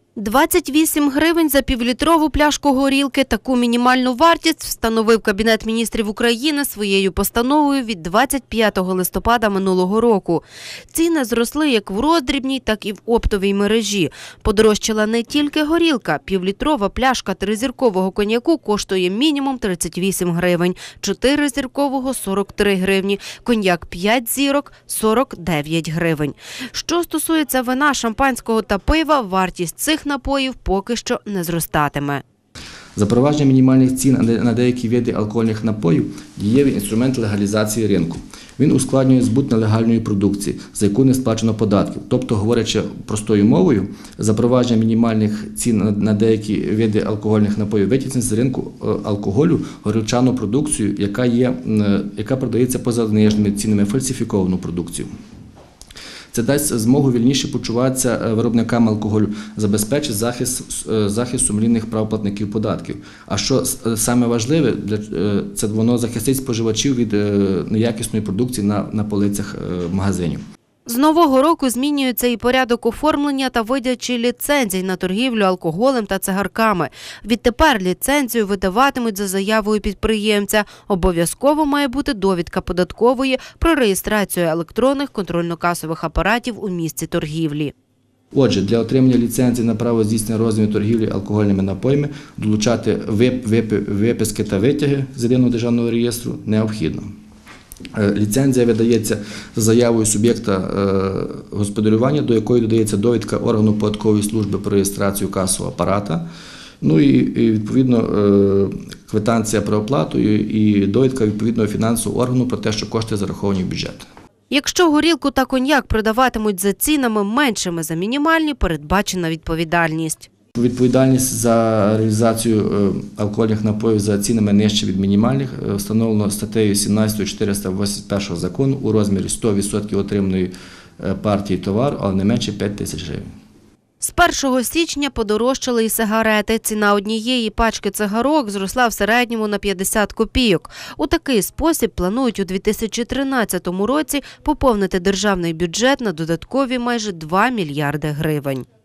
28 гривень за півлітрову пляшку горілки. Таку мінімальну вартість встановив Кабінет міністрів України своєю постановою від 25 листопада минулого року. Ціни зросли як в роздрібній, так і в оптовій мережі. Подорожчала не тільки горілка. Півлітрова пляшка тризіркового коньяку коштує мінімум 38 гривень, 4-зіркового – 43 гривні, коньяк 5 зірок – 49 гривень. Що стосується вина, шампанського та пива, вартість цих напоїв поки що не зростатиме. Запровадження мінімальних цін на деякі види алкогольних напоїв – дієвий інструмент легалізації ринку. Він ускладнює збут нелегальної продукції, за яку не сплачено податків. Тобто, говорячи простою мовою, запровадження мінімальних цін на деякі види алкогольних напоїв витіснить з ринку алкоголю горілчану продукцію, яка продається поза зниженими цінами, фальсифіковану продукцію. Це дасть змогу вільніше почуватися виробникам алкоголю, забезпечить захист сумлінних прав платників податків. А що саме важливе, це воно захистить споживачів від неякісної продукції на полицях магазинів. З нового року змінюється і порядок оформлення та видачі ліцензій на торгівлю алкоголем та цигарками. Відтепер ліцензію видаватимуть за заявою підприємця. Обов'язково має бути довідка податкової про реєстрацію електронних контрольно-касових апаратів у місці торгівлі. Отже, для отримання ліцензії на право здійснення розміру торгівлі алкогольними напоями долучати виписки та витяги з єдиного державного реєстру необхідно. Ліцензія видається за заявою суб'єкта господарювання, до якої додається довідка органу податкової служби про реєстрацію касового апарата, ну і відповідно квитанція про оплату і довідка відповідного фінансового органу про те, що кошти зараховані в бюджет. Якщо горілку та коньяк продаватимуть за цінами меншими за мінімальні, передбачена відповідальність. Відповідальність за реалізацію алкогольних напоїв за цінами нижче від мінімальних встановлено статтею 17 481 закону у розмірі 100% отриманої партії товару, але не менше 5 тисяч гривень. З 1 січня подорожчали і сигарети. Ціна однієї пачки цигарок зросла в середньому на 50 копійок. У такий спосіб планують у 2013 році поповнити державний бюджет на додаткові майже 2 мільярди гривень.